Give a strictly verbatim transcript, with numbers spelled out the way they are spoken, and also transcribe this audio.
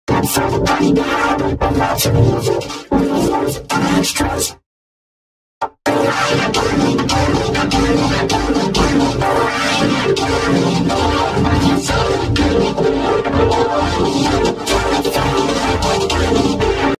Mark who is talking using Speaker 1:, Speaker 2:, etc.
Speaker 1: That's how the body behind it, and lots of music.